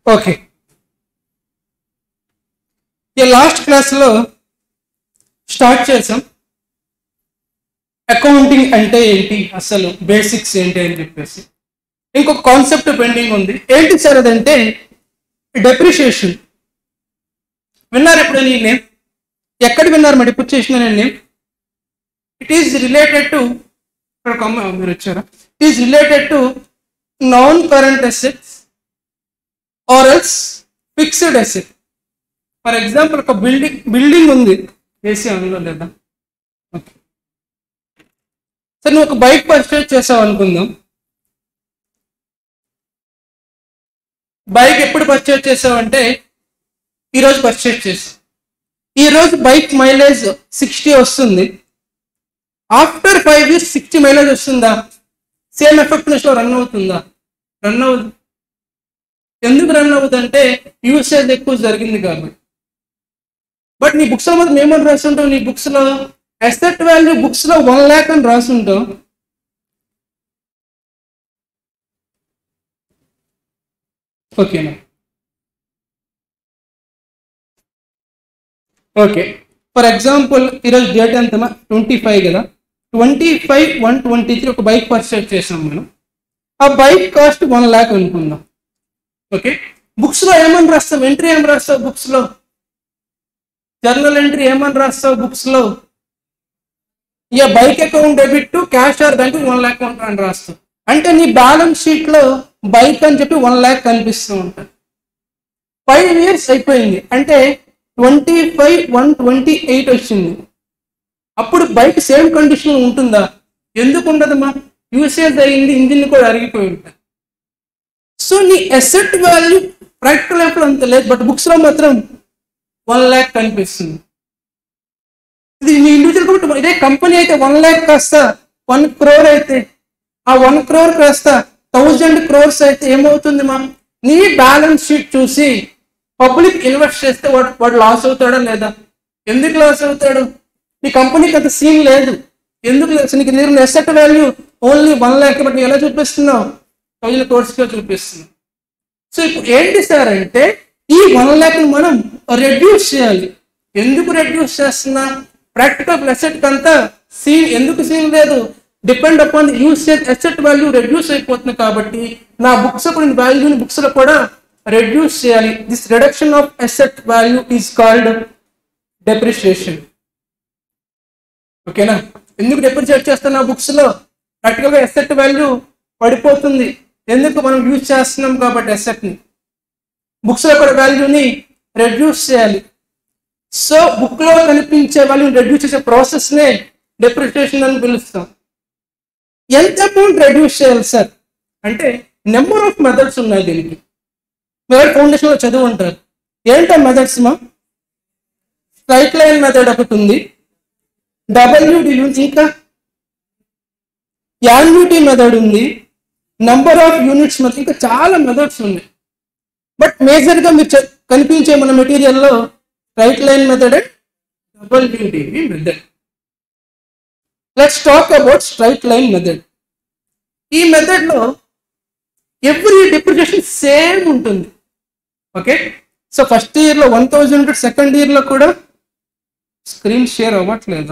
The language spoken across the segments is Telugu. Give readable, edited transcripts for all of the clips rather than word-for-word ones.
ఓకే, ఈ లాస్ట్ క్లాస్లో స్టార్ట్ చేసాం అకౌంటింగ్ అంటే ఏంటి, అసలు బేసిక్స్ ఏంటి అని చెప్పేసి. ఇంకొక కాన్సెప్ట్ పెండింగ్ ఉంది. ఏంటి సార్ అదంటే డెప్రిషియేషన్. విన్నారు ఎప్పుడు ఈ నేమ్? ఎక్కడ విన్నారు మా డెప్రిషియేషన్ అనే name? It is related to, మీరు వచ్చారా, it is related to non current assets or else fixed asset. For example ఒక బిల్డింగ్ ఉంది, ఏసీ అందులో లేదా, ఓకే సార్ నువ్వు ఒక బైక్ పర్చేజ్ చేసావు అనుకుందాం. బైక్ ఎప్పుడు పర్చేజ్ చేసావంటే ఈరోజు పర్చేజ్ చేసావు. ఈరోజు బైక్ మైలేజ్ 60 వస్తుంది. ఆఫ్టర్ 5 years 60 మైలేజ్ వస్తుందా? సేమ్ ఎఫెక్ట్నెస్ లో రన్ అవుతుందా? రన్ అవ్వదు. ఎందుకు రన్ అవ్వదంటే యూసేజ్ ఎక్కువ జరిగింది కాబట్టి. బట్ నీ బుక్స్ లో మాత్రం ఏమని రాస్తుంటావు? నీ బుక్స్ లో అసెట్ వాల్యూ బుక్స్ లో 1 lakh అని రాస్తుంటావు. ఓకేనా? ఓకే, ఫర్ ఎగ్జాంపుల్ ఈరోజు డేట్ ఎంతమా? 25 కదా. 25/1/23 ఒక బైక్ పర్చేజ్ చేసాం మనం. ఆ బైక్ కాస్ట్ 1 lakh అనుకుందాం. ఓకే, బుక్స్ లో ఏమని రాస్తావు? ఎంట్రీ ఏం రాస్తావు బుక్స్ లో? జర్నల్ ఎంట్రీ ఏమని రాస్తావు బుక్స్ లో? ఇక bike account debit to cash or దానికి 1 lakh అని రాస్తావు. అంటే నీ బ్యాలెన్స్ షీట్ లో బైక్ అని చెప్పి 1 lakh కనిపిస్తూ ఉంటుంది. 5 years అయిపోయింది అంటే 25/1/28 వచ్చింది. అప్పుడు బైక్ సేమ్ కండిషన్ ఉంటుందా? ఎందుకు ఉండదమ్మా? యూసేజ్ అయ్యింది, ఇంజిన్ కూడా అరిగిపోయి ఉంటుంది. సో నీ అసెట్ వాల్యూ ప్రాక్టికల్ లైఫ్ లో అంత లేదు, బట్ బుక్స్ లో మాత్రం 1 lakh కనిపిస్తుంది. ఇది నీ ఇండివిజువల్ కాబట్టి. ఇదే కంపెనీ అయితే 1 lakh కాస్త 1 crore అయితే, ఆ 1 crore కాస్త 1000 crores అయితే ఏమవుతుంది మా? నీ బ్యాలెన్స్ షీట్ చూసి పబ్లిక్ ఇన్వెస్ట్ చేస్తే వాడు లాస్ అవుతాడా లేదా? ఎందుకు లాస్ అవుతాడు? నీ కంపెనీకి అంత సీన్ లేదు. ఎందుకు నీకు నేను asset value only 1 lakh, but ఎలా చూపిస్తున్నావు? 1000 crores గా చూపిస్తున్నావు. సో ఇప్పుడు ఏంటి సార్ అంటే ఈ 1 lakh మనం రెడ్యూస్ చేయాలి. ఎందుకు రెడ్యూస్ చేస్తున్నా? ప్రాక్టికల్ అసెట్ అంతా సీన్ ఎందుకు సీన్ లేదు? Depend upon usage asset value reduce అయిపోతుంది కాబట్టి నా బుక్స్ వాల్యూని బుక్స్ లో కూడా రెడ్యూస్ చేయాలి. This reduction of asset value is called depreciation. ఓకేనా? ఎందుకు డెప్రిషియేట్ చేస్తున్నా? బుక్స్ లో ప్రాక్టికల్ గా అసెట్ వాల్యూ పడిపోతుంది. ఎందుకు? మనం యూజ్ చేస్తున్నాం కాబట్టి అసెట్ ని. బుక్స్ లో కూడా వాల్యూని రెడ్యూస్ చేయాలి. సో బుక్ లో కనిపించే వాల్యూని రెడ్యూస్ చేసే ప్రాసెస్ నే డెప్రిషియేషన్ అని పిలుస్తాం. ఎంత అమౌంట్ రెడ్యూస్ చేయాలి సార్ అంటే నెంబర్ ఆఫ్ మెథడ్స్ ఉన్నాయి దీనికి. మీరు ఫౌండేషన్ లో చదువు ఉంటారు. ఏంటో మెథడ్స్ మా? స్ట్రైట్ లైన్ మెథడ్ ఒకటి ఉంది, WD ఉంది, ఇంకా యాన్యుటీ మెథడ్ ఉంది, నంబర్ ఆఫ్ యూనిట్స్ మెథడ్, ఇంకా చాలా మెథడ్స్ ఉన్నాయి. బట్ మేజర్ గా మీరు కనిపించే మన మెటీరియల్లో straight line method and WDV method. Let's talk about straight line method. ఈ మెథడ్ లో ఎవ్రీ డిప్రిషియేషన్ సేమ్ ఉంటుంది. ఓకే, సో ఫస్ట్ ఇయర్ లో 1000, సెకండ్ ఇయర్ లో కూడా. స్క్రీన్ షేర్ అవ్వట్లేదా?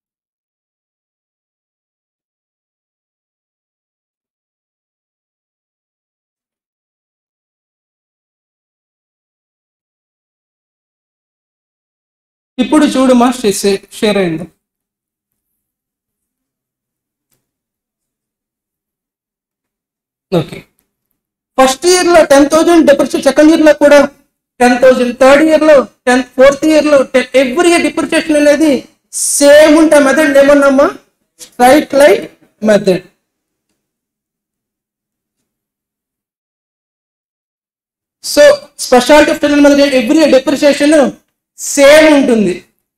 ఇప్పుడు చూడమా, షేర్ అయింది. ఓకే, ఫస్ట్ ఇయర్ లో 10,000 డిప్రిషియేషన్, సెకండ్ ఇయర్ లో కూడా 10,000, థర్డ్ ఇయర్ లో 10, ఫోర్త్ ఇయర్ లో 10. ఎవ్రీ ఇయర్ డిప్రిషియేషన్ అనేది సేమ్ ఉంటా. మెథడ్ ఏమన్నామా? Straight line method. So speciality of straight line method every year depreciation same ఉంటుంది.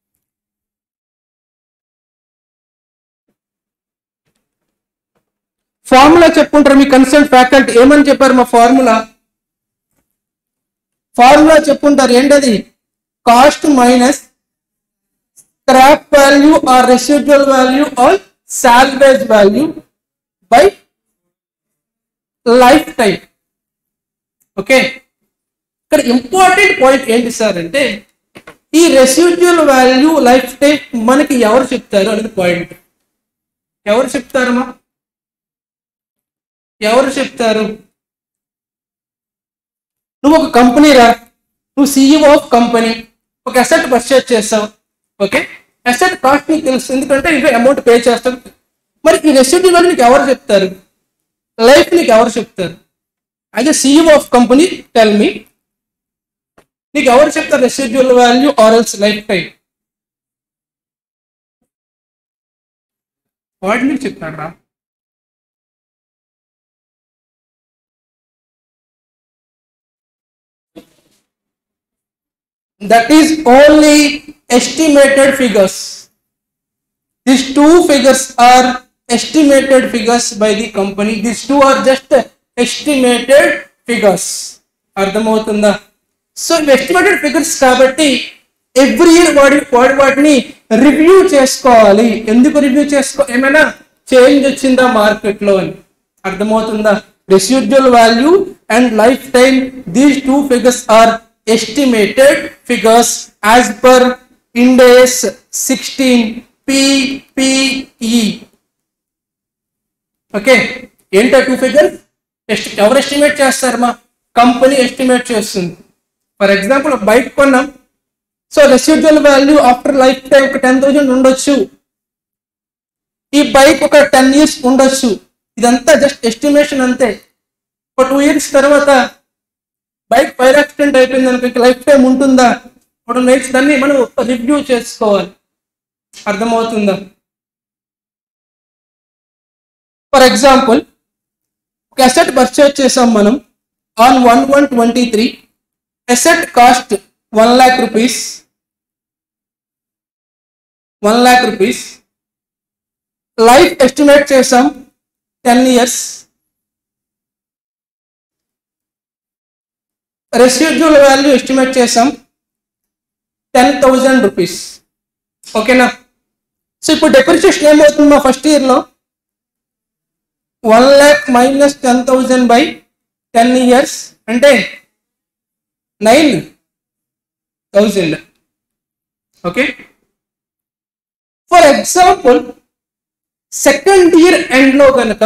ఫార్ములా చెప్పుకుంటారు మీ కన్సర్న్ ఫ్యాకల్టీ. ఏమని చెప్పారు మా ఫార్ములా చెప్పుకుంటారు. ఏంటది? Cost minus scrap value or residual value or salvage value by life time. Okay, ఇక్కడ ఇంపార్టెంట్ పాయింట్ ఏంటి సార్ అంటే ఈ రెసిడ్యూల్ వాల్యూ లైఫ్ టైం మనకి ఎవరు చెప్తారు అనేది పాయింట్. ఎవరు చెప్తారమ్మా? ఎవరు చెప్తారు? నువ్వు ఒక కంపెనీ రా, నువ్వు CEO ఆఫ్ కంపెనీ, ఒక అసెట్ పర్చేజ్ చేస్తావు. ఓకే, అసెట్ కాస్ట్ నీకు తెలుసు, ఎందుకంటే ఇంకా అమౌంట్ పే చేస్తావు. మరి ఈ రెసిడ్యూల్ వాల్యూ నీకు ఎవరు చెప్తారు? లైఫ్ నీకు ఎవరు చెప్తారు? అయితే CEO of company tell me, నీకు ఎవరు చెప్తారు residual value or else life time? వాడు మీకు చెప్తాడు రా. That is only estimated figures. These two figures are estimated figures by the company. These two are just estimated figures. అర్థమవుతుందా? సో ఎస్టిమేటెడ్ ఫిగర్స్ కాబట్టి ఎవ్రీ ఇయర్ వాటిని రివ్యూ చేసుకోవాలి. ఎందుకు రివ్యూ ఏమైనా చేంజ్ వచ్చిందా మార్కెట్లో అని. అర్థమవుతుందా? Residual value and life time, these two figures are estimated figures as per Ind AS 16 PPE. Okay, ఏంటో టూ ఫిగర్? ఎవరు ఎస్టిమేట్ చేస్తారమ్మా? కంపెనీ ఎస్టిమేట్ చేస్తుంది. ఫర్ ఎగ్జాంపుల్ ఒక బైక్ కొన్నాం, so residual value after life time ఒక 10,000 ఉండొచ్చు. ఈ బైక్ ఒక 10 years ఉండొచ్చు. ఇదంతా జస్ట్ ఎస్టిమేషన్ అంతే. ఒక 2 years తర్వాత బైక్ ఫైర్ యాక్సిడెంట్ అయిపోయింది అనుకో, లైఫ్ టైం ఉంటుందా? ఇప్పుడు నెక్స్ట్ దాన్ని మనం రివ్యూ చేసుకోవాలి. అర్థమవుతుందా? ఫర్ ఎగ్జాంపుల్ ఒక అసెట్ పర్చేజ్ చేసాం మనం on 1/1/23. Asset cost 1 lakh rupees. 1 lakh rupees. Life estimate చేసాం 10 years. రెసిడ్యూల్ వాల్యూ ఎస్టిమేట్ చేసాం 10,000 rupees. ఓకేనా? సో ఇప్పుడు డెప్రిసియేషన్ ఏమవుతుంది మా ఫస్ట్ ఇయర్లో? 1 lakh minus 10,000 by 10 years అంటే 9,000. Okay, for example second year ఎండ్లో కనుక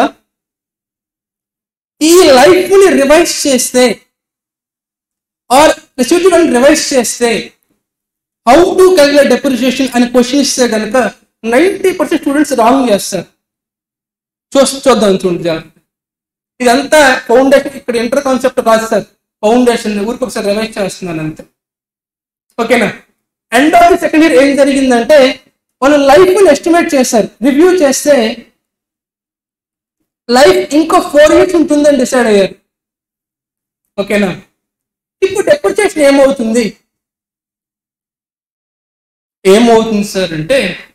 ఈ లైఫ్ని రివైజ్ చేస్తే ఆర్ రెసిడ్యూల్ రివైజ్ చేస్తే హౌ టు క్యాలిక్యులేట్ డెప్రిసియేషన్ అని క్వశ్చన్ ఇస్తే కనుక 90% స్టూడెంట్స్ రాంగ్ చేస్తారు. చూద్దాం చూడండి జాగ్రత్త. ఇదంతా ఫౌండేషన్, ఇక్కడ ఇంటర్ కాన్సెప్ట్ కాదు సార్, ఫౌండేషన్ ఊరికి ఒకసారి రివైజ్ చేస్తున్నాను అంతే. ఓకేనా? End of the second year ఏం జరిగిందంటే వాళ్ళు లైఫ్ని ఎస్టిమేట్ చేశారు. రివ్యూ చేస్తే లైఫ్ ఇంకో 4 years ఉంటుందని డిసైడ్ అయ్యారు. ఓకేనా? ఇప్పుడు డెప్రిసియేషన్ ఏమవుతుంది సార్ అంటే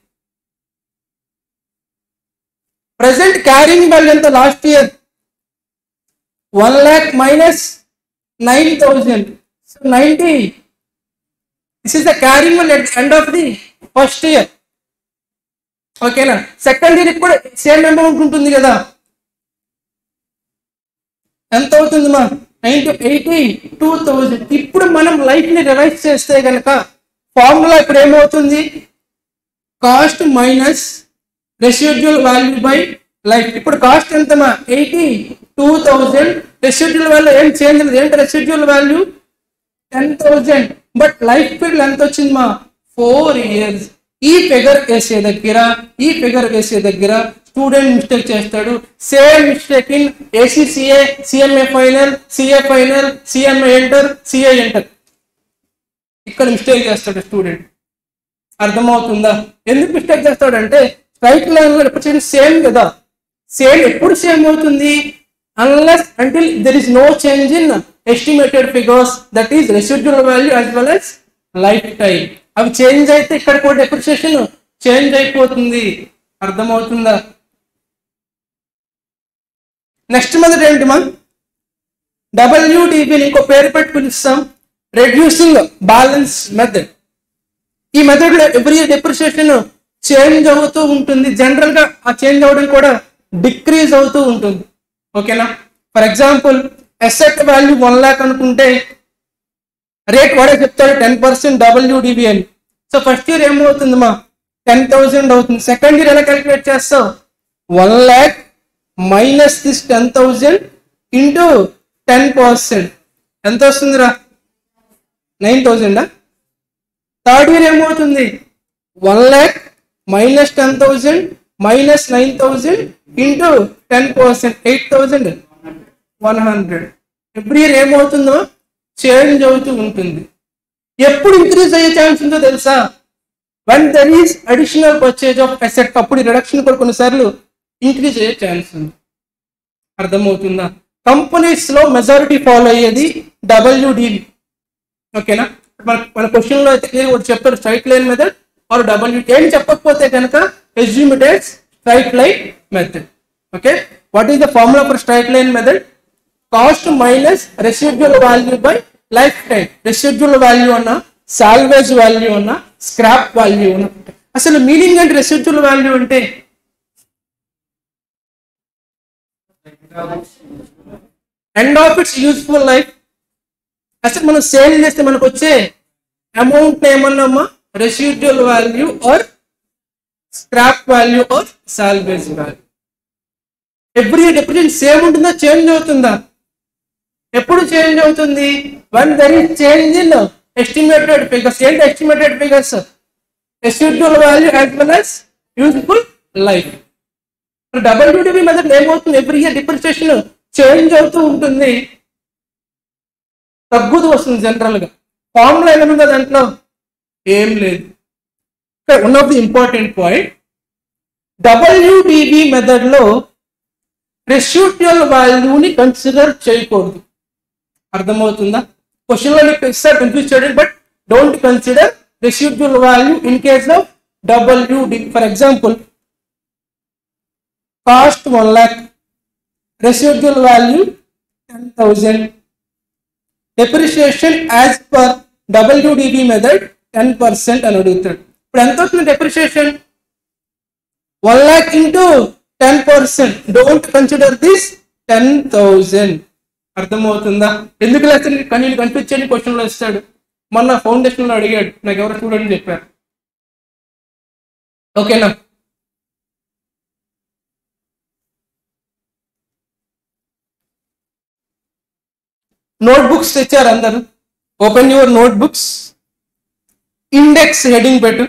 ప్రెసెంట్ క్యారింగ్ వాల్యూ ఎంత last year? 1 lakh minus 9,000. So 90. This is the carrying value at the end of the first year. ఓకేనా? సెకండ్ ఇయర్ కూడా సేమ్ అమౌంట్ ఉంటుంది కదా. ఎంత అవుతుంది మా? 82,000. ఇప్పుడు మనం లైఫ్ ని రివైజ్ చేస్తే కనుక ఫార్ములా ఇప్పుడు ఏమవుతుంది? Cost minus residual value by life. ఇప్పుడు కాస్ట్ ఎంతమా? 82,000. రెసిడ్యూల్ వాల్యూ ఏం చేంజ్ లేదు. ఏంటి residual value? 10,000. But life period ఎంత వచ్చింది మా? 4 years. ఈ ఫిగర్ వేసే దగ్గర స్టూడెంట్ మిస్టేక్ చేస్తాడు. Same mistake in ACCA, CMA final, CA final, CMA inter, CA inter. ఇక్కడ మిస్టేక్ చేస్తాడు స్టూడెంట్. అర్థమవుతుందా? ఎందుకు మిస్టేక్ చేస్తాడంటే స్ట్రైట్ లైన్ లో రిప్రజెంట్ సేమ్ కదా. సేమ్ ఎప్పుడు సేమ్ అవుతుంది? Unless until there is no change in estimated figures, that is residual value as well as life time. అవి చేంజ్ అయితే ఇక్కడ కూడా డెప్రిసియేషన్ చేంజ్ అయిపోతుంది. అర్థమవుతుందా? నెక్స్ట్ మెథడ్ ఏంటి మనం? WDB ఇంకో పేరు పెట్టి పిలుస్తాం, రెడ్యూసింగ్ బ్యాలెన్స్ మెథడ్. ఈ మెథడ్ లో ఎవ్రీ డెప్రిసియేషన్ చేంజ్ అవుతూ ఉంటుంది. జనరల్ గా ఆ చేంజ్ అవడం కూడా డిక్రీజ్ అవుతూ ఉంటుంది. ఓకేనా? For example asset value 1 lakh అనుకుంటే రేట్ వాడే చెప్తాడు 10% WDV అని. సో ఫస్ట్ ఇయర్ ఏమవుతుంది మా 10,000 అవుతుంది. సెకండ్ ఇయర్ ఎలా క్యాలిక్యులేట్ చేస్తావు? 1 lakh మైనస్ దిస్ 10,000 ఇంటూ 10%. ఎంత వస్తుందిరా? 9,000. థర్డ్ ఇయర్ ఏమవుతుంది? 1 lakh minus 10,000 minus 9,000 into 10%, 8,100. Every year ఏమవుతుందో చేంజ్ అవుతూ ఉంటుంది. ఎప్పుడు ఇంక్రీజ్ అయ్యే ఛాన్స్ ఉందో తెలుసా? When there is additional purchase of asset, అప్పుడు రిడక్షన్ కూడా కొన్నిసార్లు ఇంక్రీజ్ అయ్యే ఛాన్స్ ఉంది. అర్థమవుతుందా? కంపెనీస్ లో మెజారిటీ ఫాలో అయ్యేది WDV. ఓకేనా? మన క్వశ్చన్ లో అయితే ఒకటి చెప్తారు, straight line method or WDV. ఏం చెప్పకపోతే కనుక assume it as straight line method. Okay, what is the formula for straight line method? Cost minus residual value by lifetime. Residual value అన్నా, salvage value అన్నా, scrap value అన్నా. అసలు మీనింగ్ అంటే residual value అంటే end of its useful life. అసలు మనం సేల్ చేస్తే మనకు వచ్చే అమౌంట్ ఏమన్నామా? Residual value or scrap value or salvage value. Every year depreciation same ఉంటుందా, చేంజ్ అవుతుందా? ఎప్పుడు చేంజ్ అవుతుంది? When there is change in estimated figures. ఏంటి estimated figures? Residual value as well as useful life. WDV method ఏమవుతుంది? ఎవ్రీ ఇయర్ డిప్రిసియేషన్ చేంజ్ అవుతూ ఉంటుంది, తగ్గుతూ వస్తుంది. జనరల్ గా ఫార్ములా ఏమైనా దాంట్లో ఏం లేదు. One of the important point, WDV method లో రెసిడ్యువల్ వాల్యూని కన్సిడర్ చేయకూడదు. అర్థమవుతుందా? క్వశ్చన్ లో మీకు ఇస్తారు కన్ఫ్యూజ్ చేయడం, but don't consider residual value in case of WDV. For example, cost 1 lakh, residual value 10,000, depreciation as per WDV method 10% అని అడుగుతాడు. ఇప్పుడు ఎంత అవుతుంది depreciation? 1 lakh into 10%. Don't consider this 10,000. అర్థమవుతుందా? ఎందుకు లేకపోతే కానీ కన్ఫ్యూజ్ చేయని క్వశ్చన్ లో ఇస్తాడు. మొన్న ఫౌండేషన్ లో అడిగాడు, నాకు ఎవరు చూడండి చెప్పారు. ఓకేనా? నోట్బుక్స్ తెచ్చారు అందరు. Open your notebooks, index heading పెట్టు.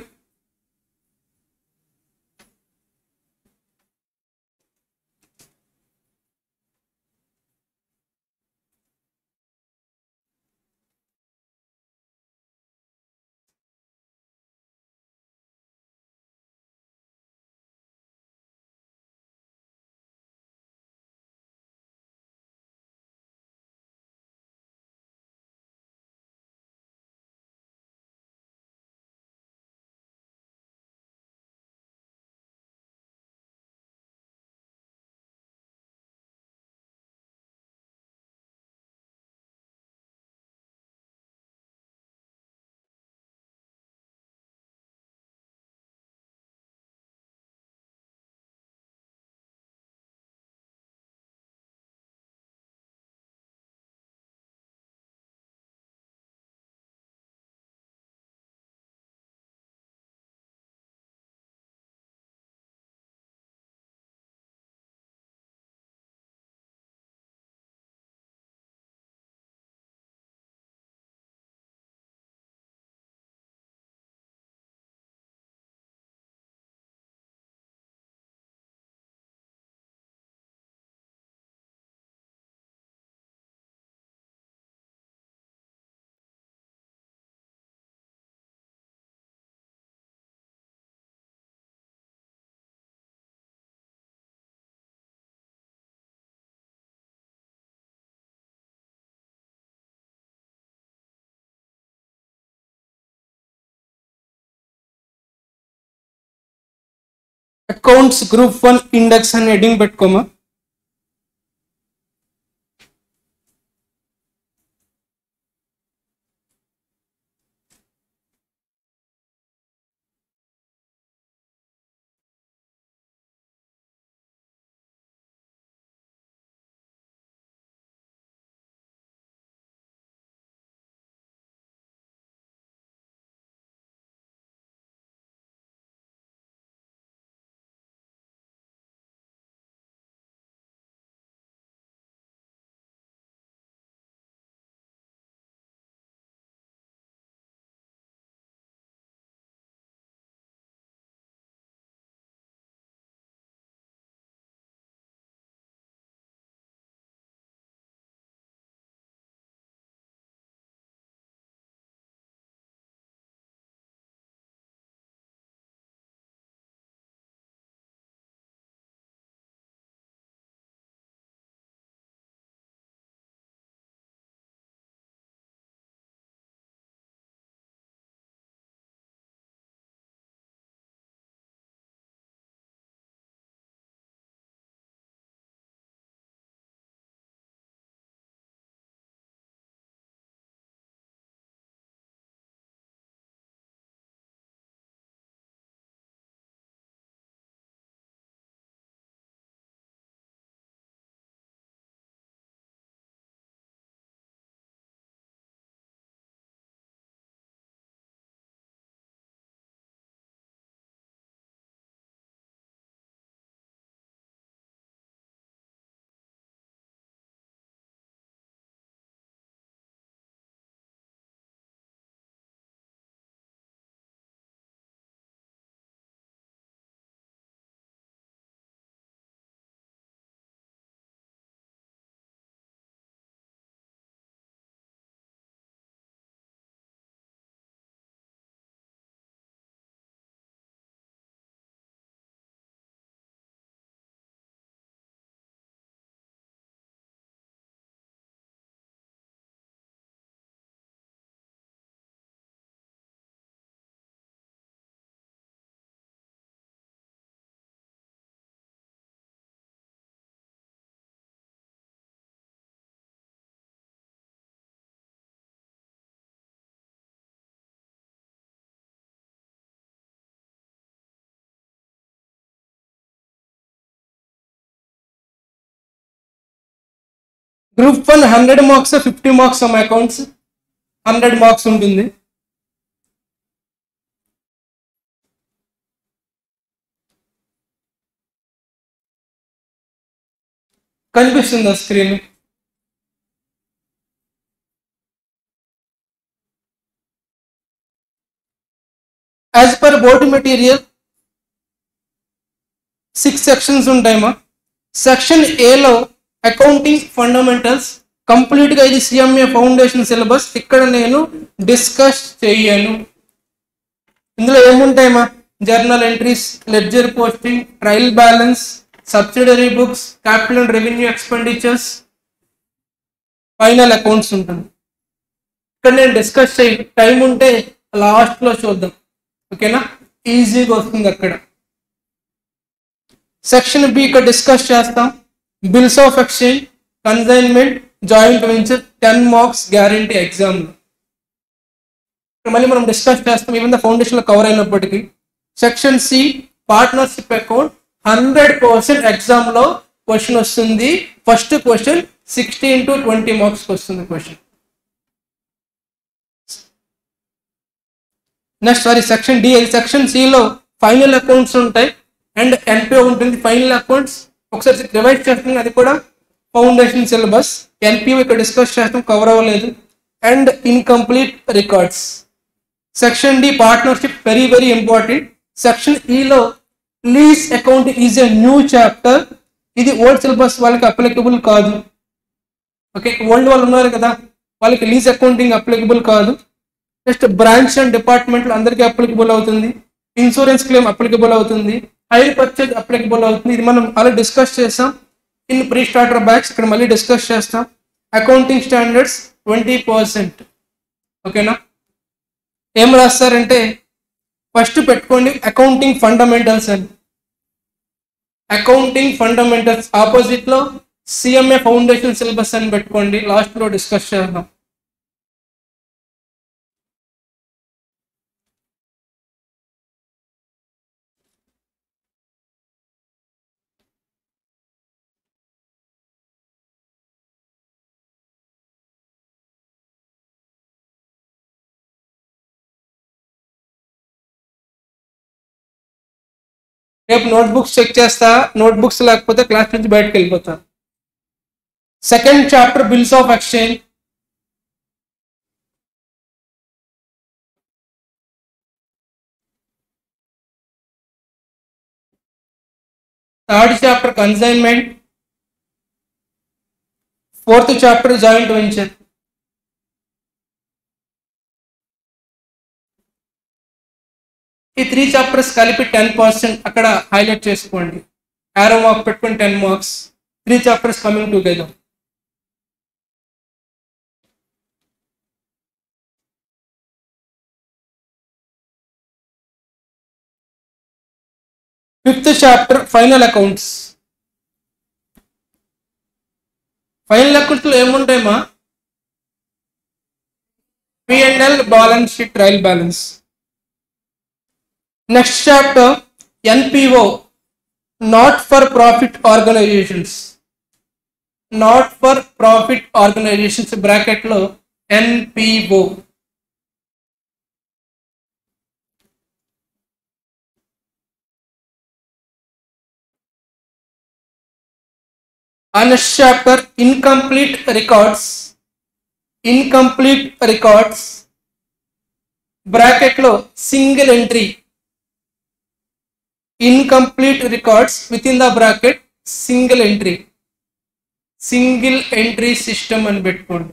అకౌంట్స్ గ్రూప్ 1 ఇండెక్స్ అని హెడింగ్ పెట్టుకోమా. Group 1 100 marks 50 marks sum accounts 100 marks ఉంటుంది. కనిపిస్తుందా screen? As per board material 6 sections ఉంటాయమ్మా. సెక్షన్ ఏలో అకౌంటింగ్ ఫండమెంటల్స్ కంప్లీట్గా ఇది సిఎంఏ ఫౌండేషన్ సిలబస్. ఇక్కడ నేను డిస్కస్ చేయను. ఇందులో ఏముంటాయమ్మా? Journal entries, ledger posting, trial balance, subsidiary books, capital and revenue expenditures, final accounts ఉంటుంది. ఇక్కడ నేను డిస్కస్ టైం ఉంటే లాస్ట్లో చూద్దాం. ఓకేనా? ఈజీగా వస్తుంది అక్కడ. సెక్షన్ బి ఇక్కడ డిస్కస్ చేస్తాం. Bills of exchange, consignment, joint venture, 10 marks guarantee ఎగ్జామ్లో. మళ్ళీ మనం డిస్కస్ చేస్తాం ఈవెన్ ఫౌండేషన్ లో కవర్ అయినప్పటికీ. Section C partnership account 100% exam లో క్వశ్చన్ వస్తుంది. ఫస్ట్ క్వశ్చన్ 16 to 20 మార్క్స్ వస్తుంది question. Next section D. Section C లో ఫైనల్ అకౌంట్స్ ఉంటాయి అండ్ ఎన్పిఓ ఉంటుంది. ఫైనల్ అకౌంట్స్ ఒకసారి రివైజ్ చేస్తుంది, అది కూడా ఫౌండేషన్ సిలబస్. ఎన్పిఓ ఇక్కడ డిస్కస్ చేస్తాం, కవర్ అవ్వలేదు. And incomplete records. Section D partnership very very important. Section ఈలో lease accounting is a new chapter. ఇది ఓల్డ్ సిలబస్ వాళ్ళకి అప్లికబుల్ కాదు. ఓకే, ఓల్డ్ వాళ్ళు ఉన్నారు కదా, వాళ్ళకి లీజ్ అకౌంటింగ్ అప్లికబుల్ కాదు. నెక్స్ట్ బ్రాంచ్ అండ్ డిపార్ట్మెంట్లు అందరికీ అప్లికబుల్ అవుతుంది. ఇన్సూరెన్స్ క్లెయిమ్ అప్లికబుల్ అవుతుంది. హైర్ పర్చేజ్ అప్లికబుల్ అవుతుంది. ఇది మనం అలా డిస్కస్ చేస్తాం ఇన్ ప్రీ స్టార్టర్ బ్యాచ్. ఇక్కడ మళ్ళీ డిస్కస్ చేస్తాం. Accounting standards 20%. ఓకేనా? ఏం రాస్తారంటే ఫస్ట్ పెట్టుకోండి అకౌంటింగ్ ఫండమెంటల్స్ అని. అకౌంటింగ్ ఫండమెంటల్స్ ఆపోజిట్ లో సిఎంఏ ఫౌండేషన్ సిలబస్ అని పెట్టుకోండి. లాస్ట్ లో డిస్కస్ చేద్దాం. రేపు నోట్బుక్స్ చెక్ చేస్తా, నోట్బుక్స్ లేకపోతే క్లాస్ నుంచి బయటకు వెళ్ళిపోతా. Second chapter bills of exchange. Third chapter consignment. Fourth chapter joint venture. ఈ 3 చాప్టర్స్ కలిపి 10% అక్కడ హైలైట్ చేసుకోండి. ఆరో మార్క్ పెట్టుకుని 10 marks. 3 chapters coming together. Fifth chapter final accounts. Final accounts లో ఏముంటాయమ్మా? P&L, balance sheet, trial balance. Next chapter NPO, not for profit organizations. Not for profit organizations bracket lo NPO. Next chapter incomplete records. Incomplete records bracket lo single entry. Incomplete records within the bracket single entry. Single entry system అని పెట్టుకోండి.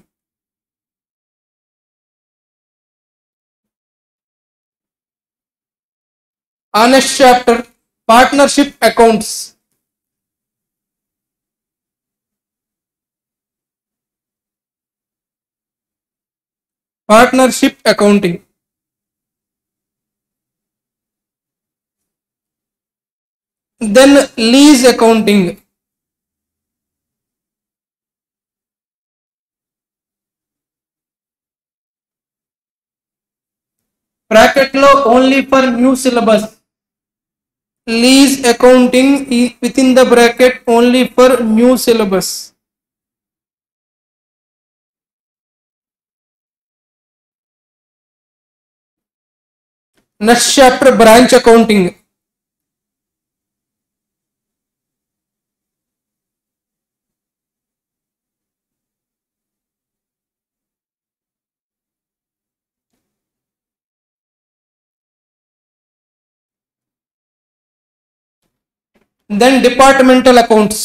Next chapter partnership accounts. Partnership accounting. Then lease accounting. Bracket lo only for new syllabus. Lease accounting within the bracket only for new syllabus. Next chapter branch accounting. Then departmental accounts.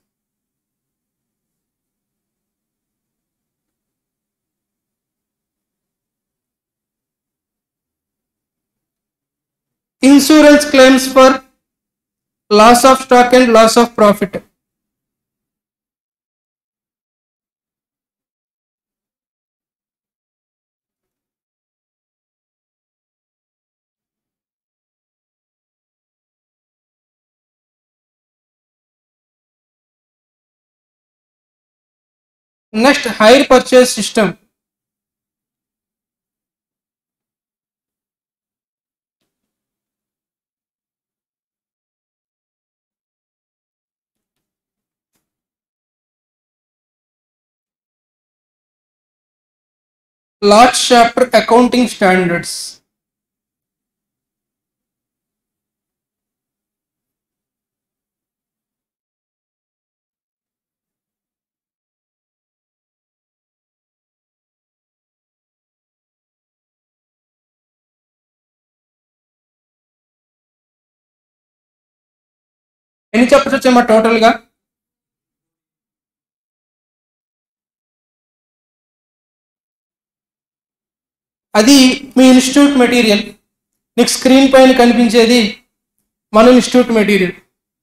Insurance claims for loss of stock and loss of profit. Next, hire purchase system. Last chapter accounting standards. ఎన్ని చాప్టర్స్ వచ్చాయమ్మా టోటల్గా? అది మీ ఇన్స్టిట్యూట్ మెటీరియల్. నీకు స్క్రీన్ పైన కనిపించేది మన ఇన్స్టిట్యూట్ మెటీరియల్.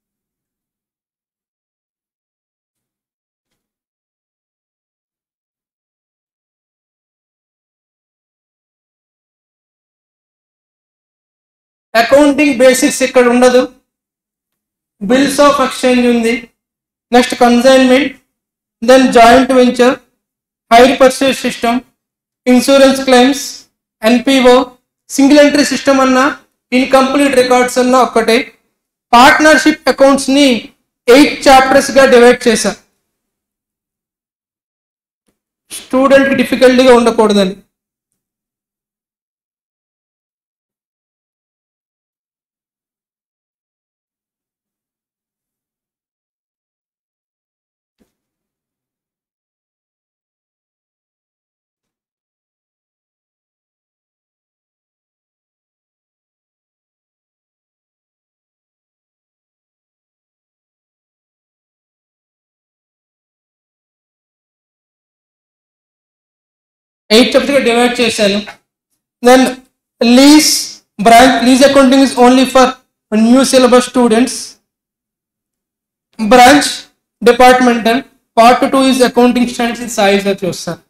అకౌంటింగ్ బేసిక్స్ ఇక్కడ ఉండదు. బిల్స్ ఆఫ్ ఎక్స్చేంజ్ ఉంది, next consignment, then joint venture, hire purchase system, insurance claims, NPO, single entry system అన్న, ఇన్కంప్లీట్ రికార్డ్స్ అన్న ఒక్కటే. పార్ట్నర్షిప్ అకౌంట్స్ ని 8 చాప్టర్స్ గా డివైడ్ చేశా, స్టూడెంట్ కి డిఫికల్టీగా ఉండకూడదని. ఎయిట్ చాప్టర్స్ గా డివైడ్ చేశాను. Then lease lease accounting is only for new syllabus students. Branch departmental, part 2 is accounting standards in సాయిగా చూస్తారు.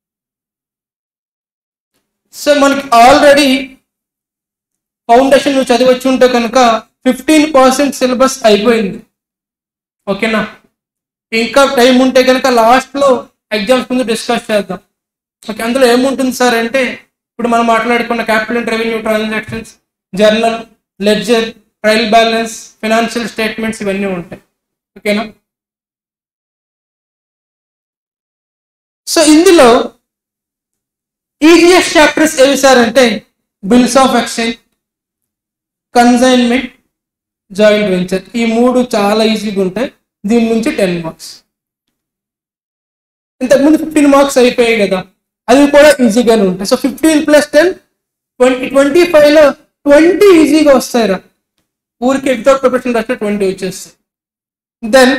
సో మనకి ఆల్రెడీ ఫౌండేషన్ నువ్వు చదివచ్చు ఉంటే కనుక 15% సిలబస్ అయిపోయింది. ఓకేనా? ఇంకా టైం ఉంటే కనుక లాస్ట్లో ఎగ్జామ్స్ ముందు డిస్కస్ చేద్దాం. ఓకే, అందులో ఏముంటుంది సార్ అంటే ఇప్పుడు మనం మాట్లాడుకున్న capital and revenue transactions, journal, ledger, trial balance, financial statements ఇవన్నీ ఉంటాయి. ఓకేనా? సో ఇందులో ఈజియస్ట్ చాప్టర్స్ ఏవి సార్ అంటే bills of exchange, consignment, joint venture. ఈ 3 చాలా ఈజీగా ఉంటాయి. దీని నుంచి 10 మార్క్స్. ఇంతకుముందు 15 మార్క్స్ అయిపోయాయి కదా, అవి కూడా ఈజీగానే ఉంటాయి. సో 15 + 10 25లో 20 ఈజీగా వస్తాయిరా. ఊరికి వితౌట్ ప్రిపరేషన్ రాస్తే 20 వచ్చేస్తాయి. దెన్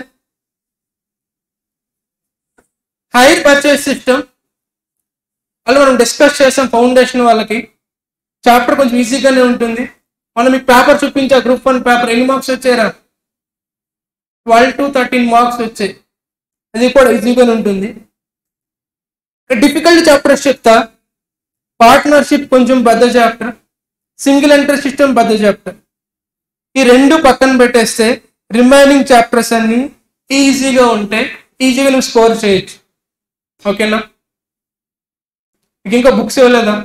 హైర్ పర్చేస్ సిస్టమ్ అలా మనం డిస్కస్ చేసాం. ఫౌండేషన్ వాళ్ళకి చాప్టర్ కొంచెం ఈజీగానే ఉంటుంది. మనం మీకు పేపర్ చూపించా, గ్రూప్ 1 పేపర్ ఎన్ని మార్క్స్ వచ్చాయిరా? 12 to 13 మార్క్స్ వచ్చాయి. అది కూడా ఈజీగానే ఉంటుంది. డిఫికల్ట్ చాప్టర్స్ చెప్తా. పార్ట్నర్షిప్ కొంచెం పెద్ద చాప్టర్, సింగిల్ ఎంట్రీ సిస్టమ్ పెద్ద చాప్టర్. ఈ 2 పక్కన పెట్టేస్తే రిమైనింగ్ చాప్టర్స్ అన్ని ఈజీగా ఉంటాయి. ఈజీగా నువ్వు స్కోర్ చేయొచ్చు. ఓకేనా? ఇంకా బుక్స్ ఇవ్వలేదా?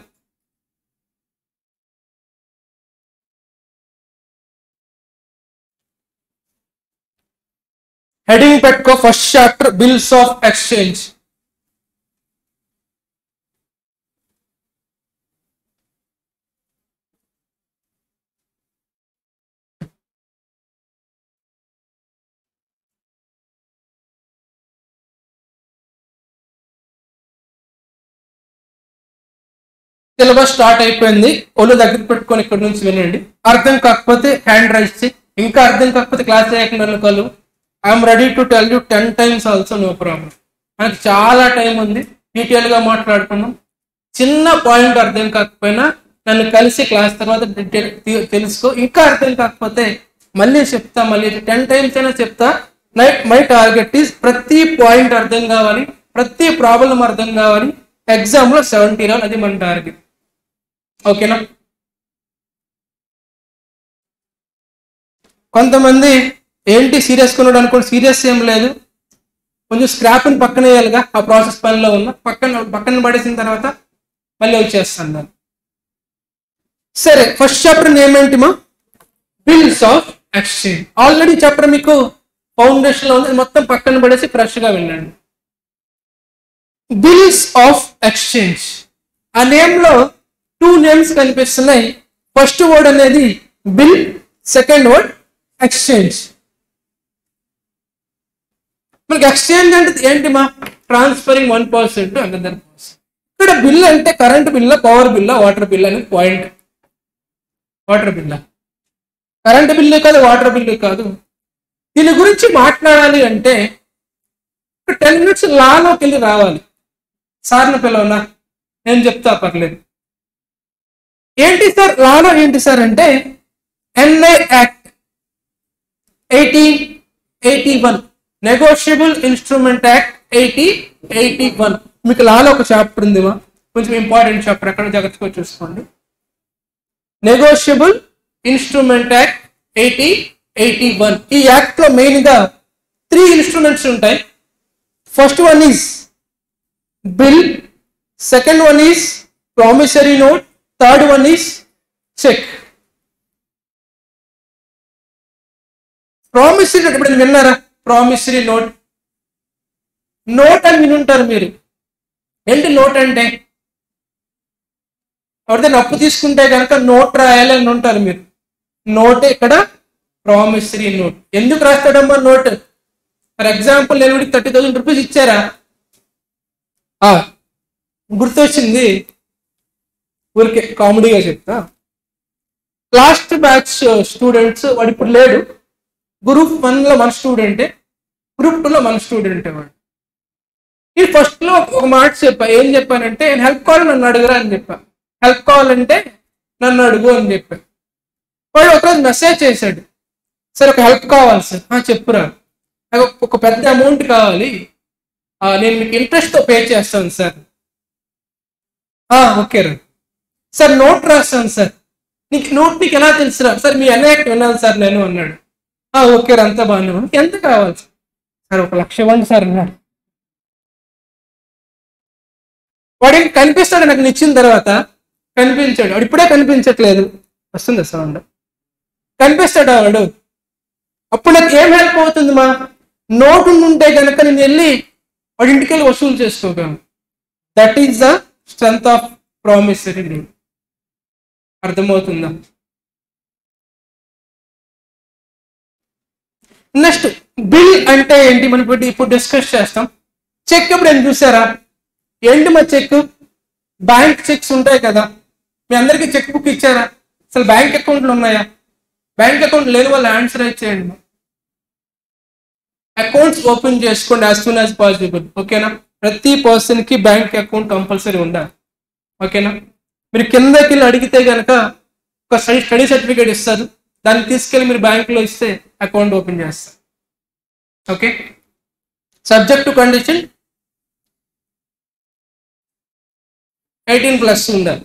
హెడింగ్ పెట్టుకో, first chapter bills of exchange. Syllabus start అయిపోయింది, ఒళ్ళు దగ్గర పెట్టుకొని ఇక్కడ నుంచి వినండి. అర్థం కాకపోతే హ్యాండ్ రైజ్ చేయి, ఇంకా అర్థం కాకపోతే క్లాస్ అయ్యాక నన్ను కలు. I'm ready to tell you 10 times also, no problem. మనకి చాలా టైం ఉంది, డీటెయిల్గా మాట్లాడుకున్నాం. చిన్న పాయింట్ అర్థం కాకపోయినా నన్ను కలిసి క్లాస్ తర్వాత తెలుసుకో. ఇంకా అర్థం కాకపోతే మళ్ళీ చెప్తా, మళ్ళీ 10 times అయినా చెప్తా. మై టార్గెట్ ఈజ్ ప్రతి పాయింట్ అర్థం కావాలి, ప్రతి ప్రాబ్లం అర్థం కావాలి, ఎగ్జామ్లో 70 రావాలి, అది మన టార్గెట్. ఓకేనా? కొంతమంది ఏంటి సీరియస్గా ఉన్నాడు అనుకోండి, సీరియస్ ఏం లేదు, కొంచెం స్క్రాప్ని పక్కన వేయాలిగా, ఆ ప్రాసెస్ పనిలో ఉన్న పక్కన పడేసిన తర్వాత మళ్ళీ వచ్చేస్తాను దాన్ని. సరే, ఫస్ట్ చాప్టర్ ఏమేంటి మా? Bills of exchange. Already chapter మీకు ఫౌండేషన్ లో ఉంది, మొత్తం పక్కన పడేసి ఫ్రెష్ గా వినండి. బిల్స్ ఆఫ్ ఎక్స్చేంజ్ ఆ నేమ్ లో 2 names కనిపిస్తున్నాయి. ఫస్ట్ వర్డ్ అనేది బిల్, సెకండ్ వర్డ్ ఎక్స్చేంజ్. మనకి ఎక్స్చేంజ్ అంటే ఏంటి మా? Transferring 1% to another person. ఇక్కడ బిల్ అంటే కరెంట్ బిల్లా, పవర్ బిల్లా, వాటర్ బిల్ అని పాయింట్. వాటర్ బిల్లా, కరెంట్ బిల్లు కాదు, వాటర్ బిల్లు కాదు. దీని గురించి మాట్లాడాలి అంటే 10 minutes లాలోకి వెళ్ళి రావాలి. సార్ని పిలవనా? నేను చెప్తా, పర్లేదు. ఏంటి సార్ లాలో? ఏంటి సార్ అంటే NI act 1881, negotiable instrument act 1881. మీకు లాలో ఒక చాప్టర్ ఉందిమా, కొంచెం ఇంపార్టెంట్ చాప్టర్, అక్కడ జాగ్రత్తగా చూసుకోండి. Negotiable instrument act 1881. ఈ యాక్ట్ లో మెయిన్ గా 3 ఇన్స్ట్రుమెంట్స్ ఉంటాయి. First one is bill, second one is promissory note, third one is cheque. Promissory note ఇప్పుడు విన్నారా? ప్రామిసరీ నోట్, నోట్ అని వినుంటారు మీరు. ఏంటి నోట్ అంటే? ఎవరిదైనా అప్పు తీసుకుంటే కనుక నోట్ రాయాలి అని ఉంటారు మీరు. నోట్ ఇక్కడ ప్రామిసరీ నోట్. ఎందుకు రాస్తాడమ్మా నోట్? ఫర్ ఎగ్జాంపుల్ నేను 30,000 రూపీస్ ఇచ్చారా, గుర్తొచ్చింది, ఊరికే కామెడీగా చెప్తా. లాస్ట్ బ్యాచ్ స్టూడెంట్స్, వాడు ఇప్పుడు లేడు, గ్రూప్ 1లో మన స్టూడెంటే, గ్రూప్ 2లో మన స్టూడెంటే వాడు. ఈ ఫస్ట్ లో ఒక మాట చెప్పా, ఏం చెప్పానంటే నేను హెల్ప్ కావాలి నన్ను అడుగురా అని చెప్పా. హెల్ప్ కావాలంటే నన్ను అడుగు అని చెప్పా. వాడు ఒకరోజు మెసేజ్ చేశాడు, సార్ ఒక హెల్ప్ కావాలి సార్. చెప్పురా, నాకు ఒక పెద్ద అమౌంట్ కావాలి, నేను మీకు ఇంట్రెస్ట్తో పే చేస్తాను సార్. ఓకే రా సార్, నోట్ రాస్తాను సార్. నీకు ఎలా తెలుసురా? సార్ మీ అన్నయ్య విన్నాను సార్ నేను అన్నాడు. ఓకే రా, అంతా బాగానే ఉంది, ఎంత కావాలి సార్? 1,00,000 ఇవ్వండి సార్ అన్నాడు. వాడు ఇంక కనిపిస్తాడు నాకు ఇచ్చిన తర్వాత, కనిపించాడు. వాడు ఇప్పుడే కనిపించట్లేదు, వస్తుంది సౌండ్, కనిపిస్తాడు వాడు. అప్పుడు నాకు ఏం హెల్ప్ అవుతుంది మా? నోటు ఉంటే కనుక నేను వెళ్ళి వాడి ఇంటికి వెళ్ళి వసూలు చేసుకోగలను. That is the strength of promissory note. అర్థమవుతుందా? నెక్స్ట్ బిల్ అంటే ఏంటి మనం ఇప్పుడు డిస్కస్ చేస్తాం. చెక్ ఇప్పుడు ఏం చూసారా? ఏంటి మా చెక్? బ్యాంక్ చెక్స్ ఉంటాయి కదా, మీ అందరికీ చెక్ బుక్ ఇచ్చారా? అసలు బ్యాంక్ అకౌంట్లు ఉన్నాయా? బ్యాంక్ అకౌంట్ లేని వాళ్ళు ఆన్సర్ ఇచ్చేయండి. అకౌంట్స్ ఓపెన్ చేసుకోండి యాజ్ సూన్ యాజ్ పాసిబుల్. ఓకేనా? ప్రతి పర్సన్ కి బ్యాంక్ అకౌంట్ కంపల్సరీ ఉండాలి. ఓకేనా? మీరు కిందకి వెళ్ళి అడిగితే కనుక ఒక స్టడీ సర్టిఫికేట్ ఇస్తారు, దాన్ని తీసుకెళ్ళి మీరు బ్యాంకులో ఇస్తే అకౌంట్ ఓపెన్ చేస్తారు. ఓకే, సబ్జెక్ట్ టు కండిషన్ 18+ ఉండాలి.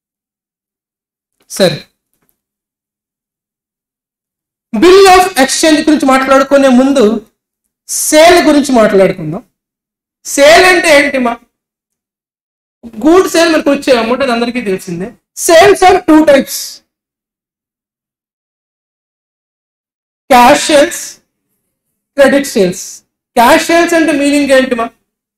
సరే, బిల్ ఆఫ్ ఎక్స్చేంజ్ గురించి మాట్లాడుకునే ముందు సేల్ గురించి మాట్లాడుకుందాం. సేల్ అంటే ఏంటి మా? గూడ్ సేల్ మనకు వచ్చే అమౌంట్, అది అందరికీ తెలిసిందే. Sales are 2 types, cash sales, credit sales. Cash sales అంటే మీనింగ్ ఏంటి మా?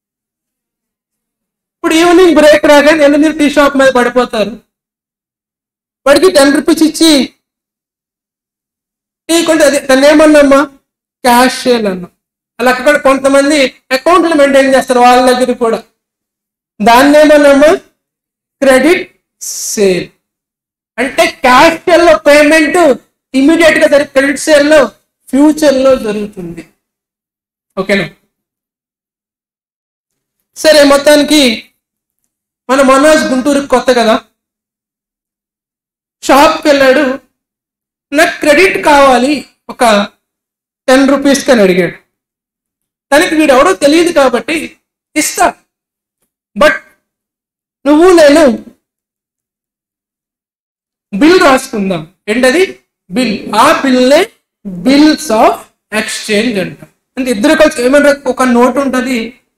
ఇప్పుడు ఈవినింగ్ బ్రేక్ రాగానే మీరు టీ షాప్ మీద పడిపోతారు, వాడికి 10 రూపీస్ ఇచ్చి టీ కొంటే అది దాన్ని ఏమన్నామ్మా? క్యాష్ సేల్ అన్నా. అలా అక్కడ కొంతమంది అకౌంట్లు మెయింటైన్ చేస్తారు వాళ్ళ దగ్గర కూడా, దాన్ని ఏమన్నామ్మా? Credit sale. అంటే క్యాష్ సేల్లో పేమెంట్ ఇమీడియట్ గా క్రెడిట్ సేల్లో ఫ్యూచర్ లో జరుగుతుంది. ఓకేనా? సరే, మొత్తానికి మన మనోజ్ గుంటూరుకి కొత్త కదా, షాప్కి వెళ్ళాడు, నాకు క్రెడిట్ కావాలి ఒక 10 రూపీస్ అని అడిగాడు. తనకి వీడెవడో తెలియదు కాబట్టి ఇస్తా, బట్ నువ్వు నేను బిల్ రాసుకుందాం. ఏంటది? బిల్. ఆ బిల్నే బిల్స్ ఆఫ్ ఎక్స్చేంజ్ అంటాం. అంటే ఇద్దరు కలిసి ఏమన్నా ఒక నోట్ ఉంటుంది,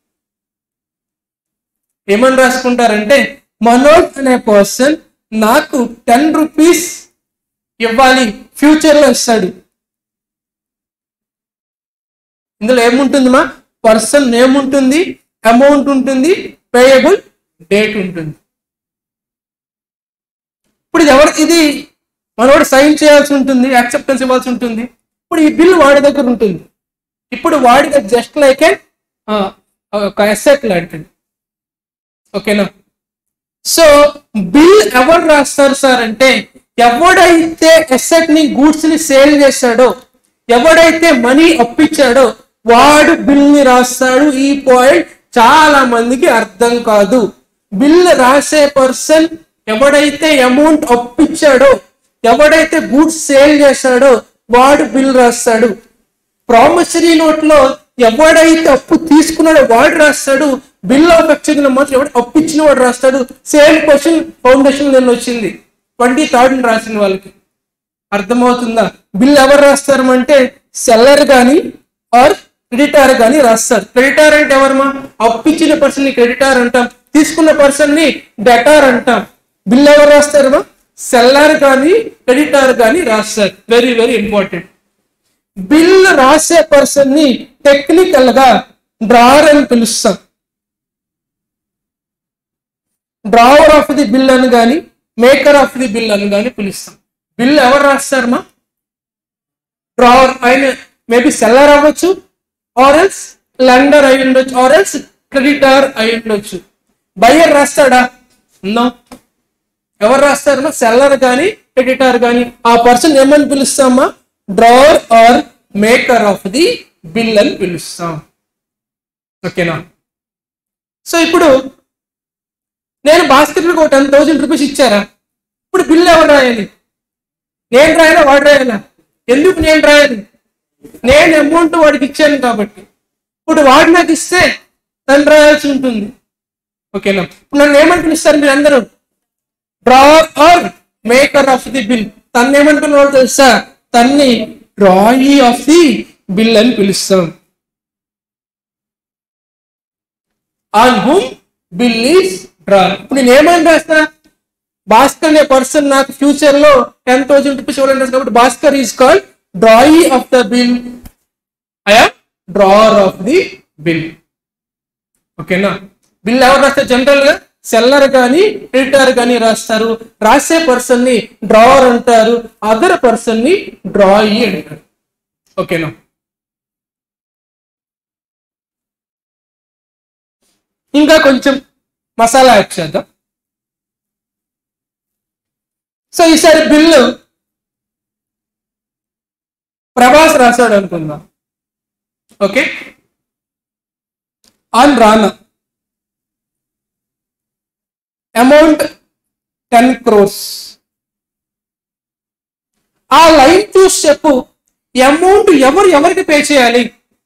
ఏమని రాసుకుంటారంటే మనోజ్ అనే పర్సన్ నాకు 10 రూపీస్ ఇవ్వాలి, ఫ్యూచర్ లో ఇస్తాడు. ఇందులో ఏముంటుంది? మా పర్సన్ నేమ్ ఉంటుంది, అమౌంట్ ఉంటుంది, పేయబుల్ డేట్ ఉంటుంది. ఇప్పుడు ఇది మనోడు సైన్ చేయాల్సి ఉంటుంది, యాక్సెప్టెన్స్ ఇవ్వాల్సి ఉంటుంది. ఇప్పుడు ఈ బిల్ వాడి దగ్గర ఉంటుంది. ఇప్పుడు వాడి జస్ట్ లైక్ ఒక అసెట్ లాంటిది. ఓకేనా? సో బిల్ ఎవరు రాస్తారు సార్ అంటే, ఎవడైతే అసెట్ ని, గూడ్స్ ని సేల్ చేశాడో, ఎవడైతే మనీ అప్పించాడో వాడు బిల్ ని రాస్తాడు. ఈ పాయింట్ చాలా మందికి అర్థం కాదు. బిల్ రాసే పర్సన్ ఎవడైతే అమౌంట్ అప్పించాడో, ఎవడైతే గూడ్స్ సేల్ చేశాడో వాడు బిల్ రాస్తాడు. ప్రామిసరీ నోట్ లో ఎవడైతే అప్పు తీసుకున్నాడో వాడు రాస్తాడు. బిల్ ఆఫ్ ఎక్స్చేంజ్ లో మాత్రం ఎవడు అప్పు ఇచ్చిన వాడు రాస్తాడు. సేమ్ క్వశ్చన్ ఫౌండేషన్ నిన్న వచ్చింది, 23rd రాసిన వాళ్ళకి. అర్థమవుతుందా? బిల్ ఎవరు రాస్తారు అంటే సెల్లర్ కానీ ఆర్ క్రెడిటార్ కానీ రాస్తారు. క్రెడిటార్ అంటే ఎవరమ్మా? అప్పు ఇచ్చిన పర్సన్ ని క్రెడిటార్ అంటాం, తీసుకున్న పర్సన్ ని డెటార్ అంటాం. బిల్ ఎవరు రాస్తారమ్మా? సెల్లర్ కానీ క్రెడిటార్ కానీ రాస్తారు. Very very important. బిల్ రాసే పర్సన్ ని టెక్నికల్ గా డ్రావర్ అని పిలుస్తాం. డ్రావర్ ఆఫ్ ది బిల్ అని కానీ, మేకర్ ఆఫ్ ది బిల్ అని కానీ పిలుస్తాం. బిల్ ఎవరు రాస్తారమ్మా? డ్రావర్. ఆయన మేబీ సెల్లర్ అవ్వచ్చు, ఆర్ ఎల్స్ లెండర్ అయి ఉండొచ్చు, ఆర్ ఎల్స్ క్రెడిటార్ అయి ఉండొచ్చు. బయ్యర్ రాస్తాడా? నో. ఎవరు రాస్తారమ్మా? సెల్లర్ కానీ క్రెడిటార్ కానీ. ఆ పర్సన్ ఏమని పిలుస్తామా? Drawer or maker of the bill అని పిలుస్తాం. ఓకేనా? సో ఇప్పుడు నేను భాస్కర్కి ఒక 10,000 రూపీస్ ఇచ్చారా? ఇప్పుడు బిల్ ఎవరు రాయాలి? నేను రాయాలా వాడు రాయాలా? ఎందుకు నేను రాయాలి? నేను అమౌంట్ వాడికి ఇచ్చాను కాబట్టి. ఇప్పుడు వాడు నాకు ఇస్తే తను రాయాల్సి ఉంటుంది. ఓకేనా? ఇప్పుడు నన్ను ఏమని పిలుస్తారు మీరు అందరూ? Drawer or maker of the bill. తను ఏమంటున్నాడు తెలుసా? తన్ని డ్రాయీ ఆఫ్ ది బిల్ అని పిలుస్తాం. On whom bill is drawn. ఇప్పుడు నేను ఏమని రాస్తా? భాస్కర్ అనే పర్సన్ నాకు ఫ్యూచర్ లో 10,000 రూపీస్ ఇవ్వాలని రాస్తా కాబట్టి Bhaskar is called drawee of the bill. I am drawer of the bill. ఓకేనా? బిల్ ఎవరు రాస్తారు? జనరల్ గా సెల్లర్ కానీ క్రెడిటార్ కానీ రాస్తారు. రాసే పర్సన్ ని డ్రావర్ అంటారు, అదర్ పర్సన్ ని డ్రాయీ అంటారు. ఓకేనా? ఇంకా కొంచెం మసాలా యాడ్ చేద్దాం. సో ఈసారి బిల్లు ప్రభాస్ రాశాడు అనుకుందాం. Okay, on Rana amount 10 crores. ఆ లైన్ చూసి చెప్పు, అమౌంట్ ఎవరికి పే చేయాలి?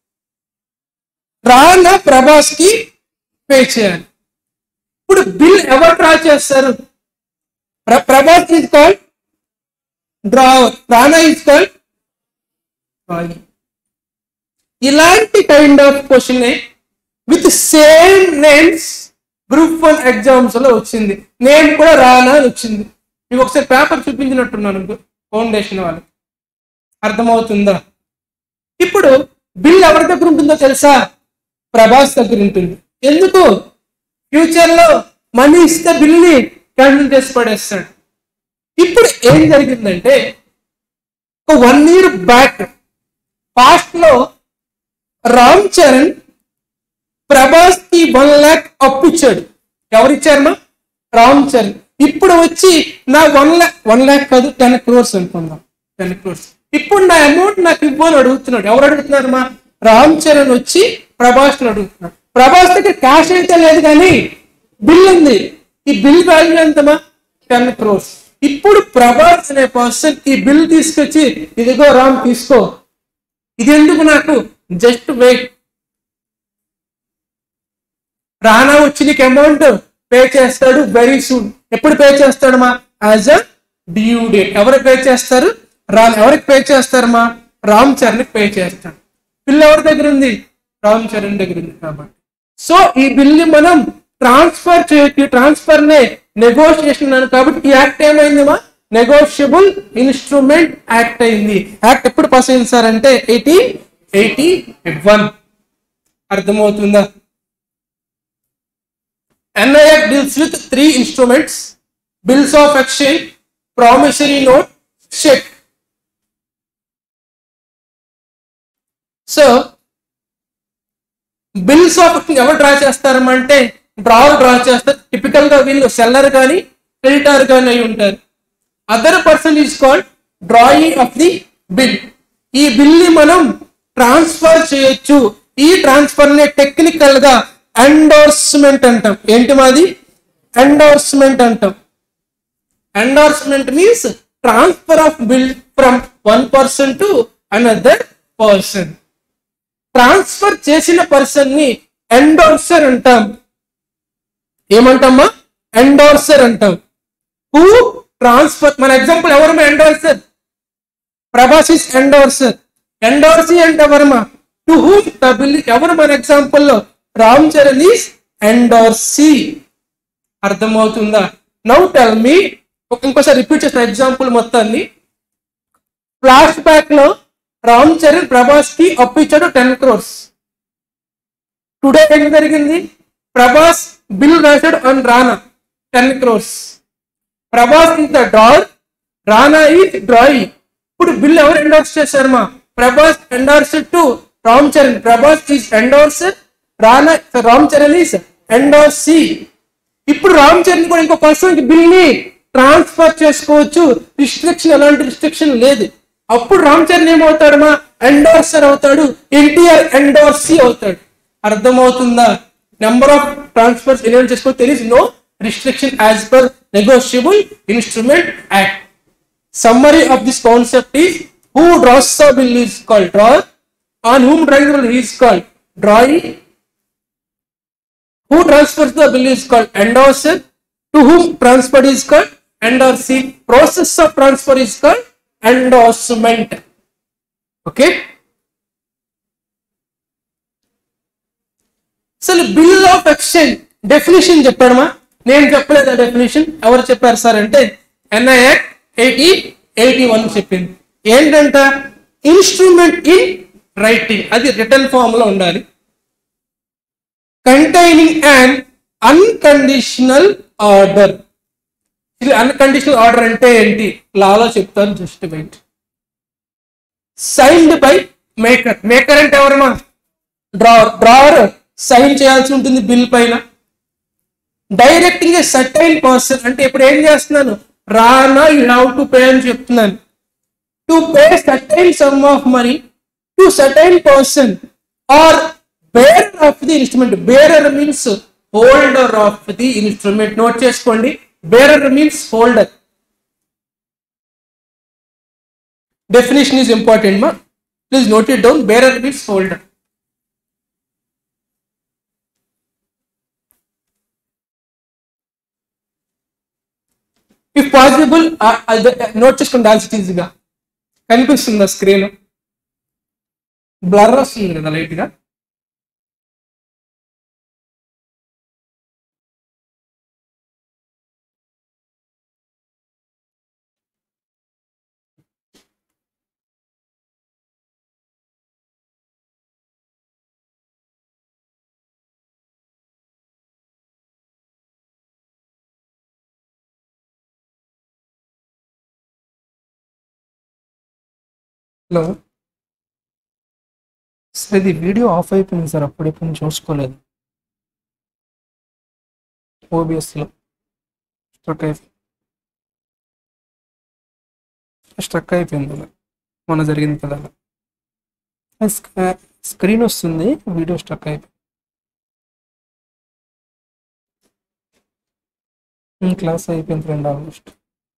రానా ప్రభాస్ కి పే చేయాలి. ఇప్పుడు బిల్ ఎవరు డ్రా చేస్తారు? Prabhas is called drawer, Rana is called drawee. ఇలాంటి kind of question with same names group 1 exams లో వచ్చింది. నేమ్ కూడా రానా అని వచ్చింది. మీకు ఒకసారి పేపర్ చూపించినట్టున్నాను ఫౌండేషన్ వాళ్ళకి. అర్థమవుతుందా? ఇప్పుడు బిల్ ఎవరి దగ్గర ఉంటుందో తెలుసా? ప్రభాస్ దగ్గర ఉంటుంది. ఎందుకు? ఫ్యూచర్ లో మనీ ఇస్తే బిల్ని క్యాన్సిల్ చేసి పడేస్తాడు. ఇప్పుడు ఏం జరిగిందంటే, ఒక 1 year బ్యాక్ పాస్ట్ లో రామ్ చరణ్ ప్రభాస్ కి 1 lakh అప్పు ఇచ్చాడు. ఎవరిచ్చారమ్మా? రామ్ చరణ్. ఇప్పుడు వచ్చి నా 1 lakh కాదు 10 crores అనుకుందాం, 10 crores. ఇప్పుడు నా అమౌంట్ నాకు ఇవ్వని అడుగుతున్నాడు. ఎవరు అడుగుతున్నారు? మా రామ్ చరణ్ వచ్చి ప్రభాస్ అడుగుతున్నాడు. ప్రభాస్ దగ్గర క్యాష్ అయితే లేదు కానీ బిల్ ఉంది. ఈ బిల్ వాల్యూ ఎంతమా? 10 crores. ఇప్పుడు ప్రభాస్ అనే పర్సన్ ఈ బిల్ తీసుకొచ్చి, ఇదిగో రామ్ తీసుకో, ఇది ఎందుకు నాకు, జస్ట్ వెయిట్, రానా వచ్చి నీకు అమౌంట్ పే చేస్తాడు వెరీ సూన్. ఎప్పుడు పే చేస్తాడు మా? As a due date. ఎవరు పే చేస్తారు? ఎవరికి పే చేస్తారు మా? రామ్ చరణ్ పే చేస్తాడు. బిల్ ఎవరి దగ్గర ఉంది? రామ్ చరణ్ దగ్గర ఉంది. కాబట్టి సో ఈ బిల్ని మనం ట్రాన్స్ఫర్ చేయొచ్చు. ట్రాన్స్ఫర్ నే నెగోషియేషన్ అన్నాను. కాబట్టి ఈ యాక్ట్ ఏమైంది మా? నెగోషియబుల్ ఇన్స్ట్రుమెంట్ యాక్ట్ అయింది. యాక్ట్ ఎప్పుడు పాస్ అయింది సార్ అంటే 1881. అర్థమవుతుందా? NI Act deals with 3 instruments: bills of exchange, promissory note, check. So bills of ఎవరు డ్రా చేస్తారమంటే డ్రావర్ డ్రా చేస్తారు. టిపికల్ గా వీళ్ళు సెల్లర్ కానీ క్రెడిటర్ కానీ అయి ఉంటారు. Other person is called drawee of the bill. ఈ బిల్ ని మనం ట్రాన్స్ఫర్ చేయొచ్చు. ఈ ట్రాన్స్ఫర్ ని టెక్నికల్ గా ఎండోర్స్మెంట్ అంటాం. ఏంటి మాది? ఎండోర్స్మెంట్ అంటాం. Endorsement means transfer of bill from one person to another person. Transfer చేసిన పర్సన్ ని ఎండోర్సర్ అంటాం. ఏమంటామా? ఎండోర్సర్ అంటాం. హూ ట్రాన్స్ఫర్, మన ఎగ్జాంపుల్ ఎవరు ఎండోర్సర్? Prabhas is endorser. ఎండోర్సీ అంటే ఎవరమా? To whom the bill. ఎవరు మన ఎగ్జాంపుల్ లో? Ram Charan is endorsee. అర్థమవుతుందా? నౌ టెల్ మీ, ఇంకోసారి రిపీట్ చేసిన ఎగ్జాంపుల్ మొత్తాన్ని. ఫ్లాష్ బ్యాక్ లో రామ్ చరణ్ ప్రభాస్ కి అప్పు ఇచ్చాడు 10 crores. టుడే ఏం జరిగింది? ప్రభాస్ బిల్ రాశాడు on Rana 10 crores. Prabhas is the drawer, Rana is drawee. ఇప్పుడు బిల్ ఎవరు ఎండోర్స్ చేశారు మా? Prabhas endorse to Ram Charan. Prabhas is endorser, Ram Charan is endorsee. ఇప్పుడు రామ్ చరణ్ కూడా ఇంకో పర్సన్ కి బిల్ ని ట్రాన్స్ఫర్ చేసుకోవచ్చు. రిస్ట్రిక్షన్, ఎలాంటి రిస్ట్రిక్షన్ లేదు. అప్పుడు రామ్ చరణ్ ఏమవుతాడు మా? ఎండోర్సర్ అవుతాడు. ఎన్టీఆర్ ఎండోర్సీ అవుతాడు. అర్థమవుతుందా? నెంబర్ ఆఫ్ ట్రాన్స్ఫర్స్ ఎలిమెంట్ చేసుకో. There is no restriction as per negotiable instrument act. Summary of this concept is who draws the bill is called drawer, on whom drawing the bill is called drawee, who transfers the bill is called endorser, to whom transferred is called endorsee. Process of transfer is called endorsement. Okay. So bill of exchange definition చెప్పడమా? నేను చెప్పలేదు. ఆ డెఫినేషన్ ఎవరు చెప్పారు సార్ అంటే NI Act 1881 చెప్పింది. ఏంటంట? ఇన్స్ట్రుమెంట్ ఇన్ రైటింగ్, అది రిటర్న్ ఫామ్ లో ఉండాలి. containing an unconditional order. ఇది అన్కండిషనల్ ఆర్డర్ అంటే ఏంటి? లాలో చెప్తాను, just wait. Signed by maker. Maker అంటే ఎవరమ్మా? డ్రావర్. డ్రావర్ సైన్ చేయాల్సి ఉంటుంది బిల్ పైన. డైరెక్టింగ్ ఏ సర్టైన్ పర్సన్ అంటే ఇప్పుడు ఏం చేస్తున్నాను? Rana you have to pay అని చెప్తున్నాను. To pay certain sum of money to certain person or bearer of the instrument. Bearer means holder of the instrument. Note చేసుకోండి. Bearer means holder. Definition is important ma. Please note it down. Bearer means holder. If possible, note చేసుకోండి. డాన్స్ ఈజీగా కనిపిస్తుందా స్క్రీన్? బ్లర్ వస్తుంది కదా లైట్ గా. హలో సార్, ఇది వీడియో ఆఫ్ అయిపోయింది సార్. అప్పుడెప్పుడు చూసుకోలేదు ఓబిఎస్లో. స్ట్రక్ అయిపోయింది అలా మొన్న జరిగింది కదా అలా స్క్రీన్ వస్తుంది వీడియో స్ట్రక్ అయిపోయింది క్లాస్ అయిపోయింది ఫ్రెండ్ ఆల్మోస్ట్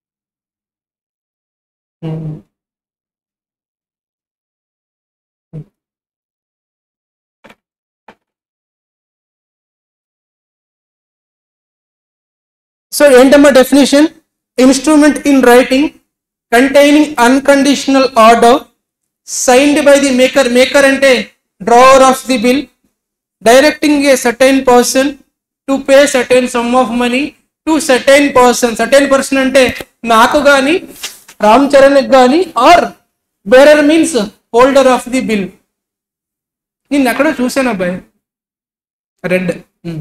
సో ఏంటమ్మా definition instrument in writing containing unconditional order signed by the maker ante drawer of the bill directing a certain person to pay certain sum of money to certain person ante naaku gaani Ram Charan gaani or bearer means holder of the bill నేను ఎక్కడో చూసాను అబ్బాయి రెడ్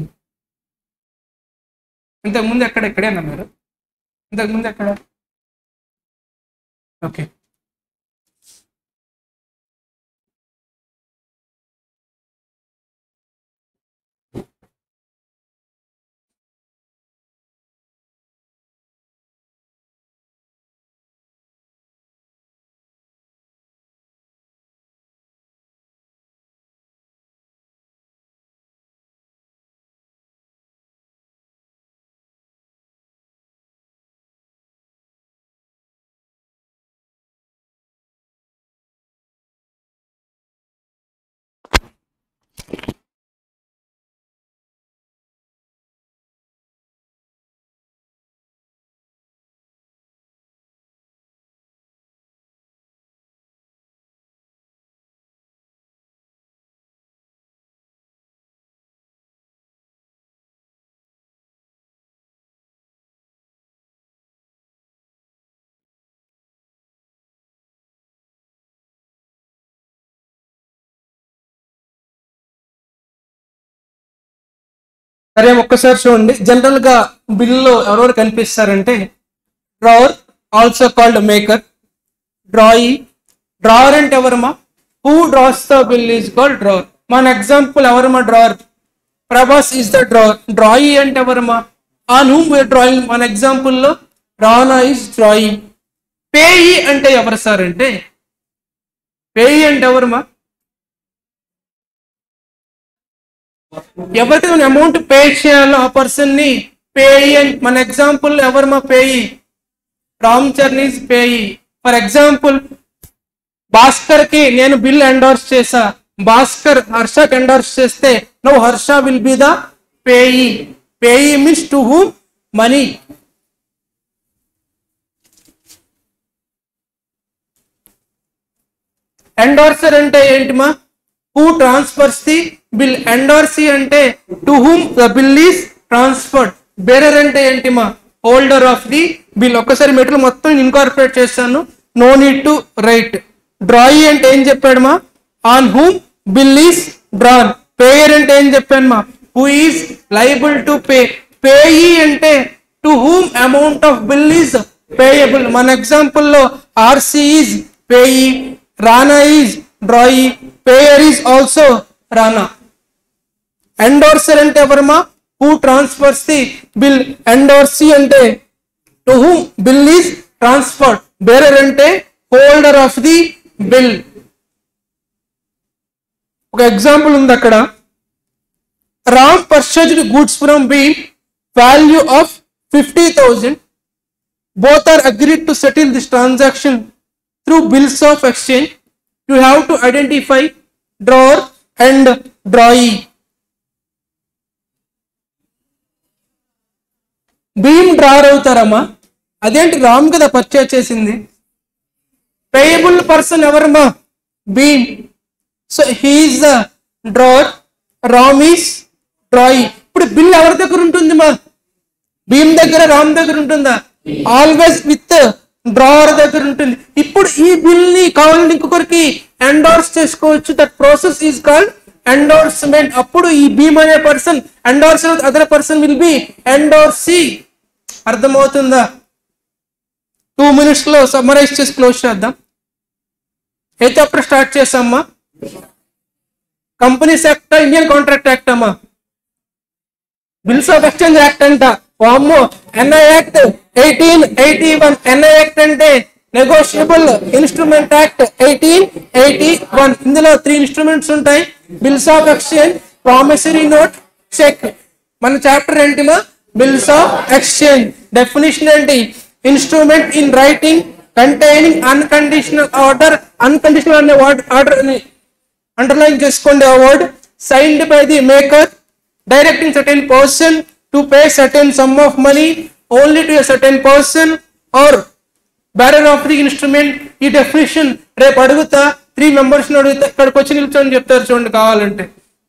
ఇంతకుముందు ఎక్కడే అన్నా మీరు ఇంతకుముందు ఎక్కడ ఓకే సరే ఒక్కసారి చూడండి జనరల్ గా బిల్లో ఎవరెవరు కనిపిస్తారంటే drawer also called maker drawee drawer అంటే ఎవరమ్మా who draws the bill is called drawer మన ఎగ్జాంపుల్ ఎవరమ్మా drawer Prabhas is the drawer drawee అంటే ఎవరమ్మా ఆన్ హూమ్ వీఆర్ డ్రాయింగ్ మన ఎగ్జాంపుల్ లో రానా ఈజ్ డ్రాయింగ్ పేయి అంటే ఎవరు సార్ అంటే పేయి అంటే ఎవరమ్మా ఎవరికి అమౌంట్ పే చేయాలో ఆ పర్సన్ ని పేయి అని మన ఎగ్జాంపుల్ ఎవరమ్మా payee Ram Charan is payee for example Bhaskar కి నేను బిల్ ఎండోర్స్ చేసా భాస్కర్ హర్షకి ఎండోర్స్ చేస్తే no Harsha will be the payee payee means to whom money endorser అంటే ఏంటిమా who transfers the bill endorsee అంటే to whom the bill is transferred bearer అంటే ఏంటిమా హోల్డర్ ఆఫ్ ది బిల్ ఒక్కసారి మెటీరియల్ మొత్తం ఇన్కార్పొరేట్ చేస్తాను no need to write drawee అంటే ఏం చెప్పాడుమా on whom bill is drawn payer అంటే ఏం చెప్పాను who is liable to pay payee అంటే to whom amount of bill is payable మన ఎగ్జాంపుల్ లో RC is payee Rana is drawee payer is also Rana endorser అంటే ఎవరమ్మా who transfers the bill endorsee అంటే to whom bill is transferred bearer అంటే హోల్డర్ ఆఫ్ ది బిల్ ఒక ఎగ్జాంపుల్ ఉంది అక్కడ Ram purchased goods from Bheem value of 50,000 both are agreed to settle this transaction through bills of exchange. You have to identify drawer and drawee. Bheem drawer అవుతారమ్మా అదేంటి రామ్ కదా పర్చేజ్ చేసింది పేయబుల్ పర్సన్ ఎవరమ్మా Bheem so he is the drawer Ram is drawee ఇప్పుడు బిల్ ఎవరి దగ్గర ఉంటుంది మా భీమ్ దగ్గర రామ్ దగ్గర ఉంటుందా ఆల్వేస్ విత్ డ్రావర్ దగ్గర ఉంటుంది ఇప్పుడు ఈ బిల్ ని కావాలని ఇంకొకరికి ఎండోర్స్ చేసుకోవచ్చు that process is called endorsement అప్పుడు ఈ భీమ్ అనే person endorse other person will be endorsee అర్థమవుతుందా 2 minutes లో సమ్మరైజ్ చేసి క్లోజ్ చేద్దాం అయితే అప్పుడు స్టార్ట్ చేసామ్మా companies act Indian contract act అమ్మా బిల్స్ ఆఫ్ ఎక్స్చేంజ్ యాక్ట్ అంట వామ్మో ఎన్ఐ యాక్ట్ 1881. ఎన్ఐ యాక్ట్ అంటే నెగోషియబుల్ ఇన్స్ట్రుమెంట్ యాక్ట్ 1881. ఇందులో 3 ఇన్స్ట్రుమెంట్స్ ఉంటాయి: bills of exchange, promissory note, cheque. మన చాప్టర్ ఏంటిమా? Bills of exchange. డెఫినేషన్ ఏంటి? Instrument in writing containing unconditional order. Unconditional అనే ఆర్డర్ ని అండర్లైన్ చేసుకోండి. ఆ word signed by the maker directing certain person to pay certain some of money only to a certain person or bearer of the instrument. ఈ డెఫినేషన్ రేపు అడుగుతా, 3 మెంబర్స్ అడుగుతా, ఇక్కడికి వచ్చి నిల్చొని చెప్తారు చూడండి కావాలంటే.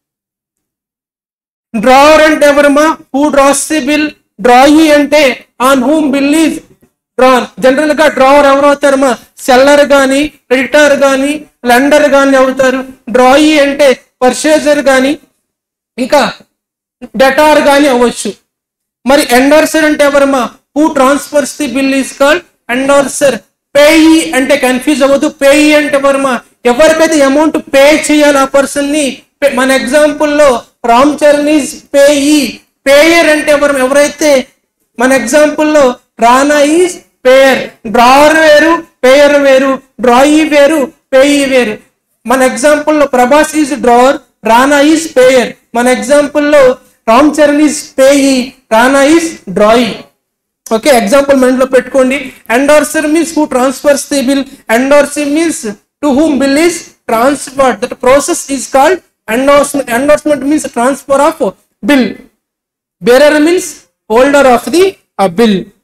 డ్రావర్ అంటే ఎవరమ్మా? Who draws the bill. Drawee అంటే on whom bill is drawn. General గా డ్రావర్ ఎవరు అవుతారమ్మా? సెల్లర్ గాని, క్రెడిటర్ గాని, లెండర్ గాని అవుతారు. డ్రాయీ అంటే పర్చేజర్ గాని, ఇంకా డెటార్ గాని అవ్వచ్చు. మరి ఎండోర్సర్ అంటే ఎవరమ్మా? Who transfers the bill is called endorser. Payee అంటే కన్ఫ్యూజ్ అవ్వదు. పేయీ అంటే ఎవరమ్మా? ఎవరికైతే అమౌంట్ పే చేయాలి ఆ పర్సన్ ని. మన ఎగ్జాంపుల్లో Ram Charan is payee. Payer అంటే ఎవరైతే, మన ఎగ్జాంపుల్లో రానా ఈజ్ పేయర్. డ్రావర్ వేరు, పేయర్ వేరు. డ్రాయీ వేరు, పేయీ వేరు. మన ఎగ్జాంపుల్లో Prabhas is drawer, Rana is payer. మన ఎగ్జాంపుల్లో Ram Charan is payee, Rana is drawee. Okay, example mind లో పెట్టుకోండి. Endorser means who transfers the bill. Endorsing means to whom bill is transferred. That process is called endorsement. Endorsement means transfer of bill. Bearer means holder of the bill.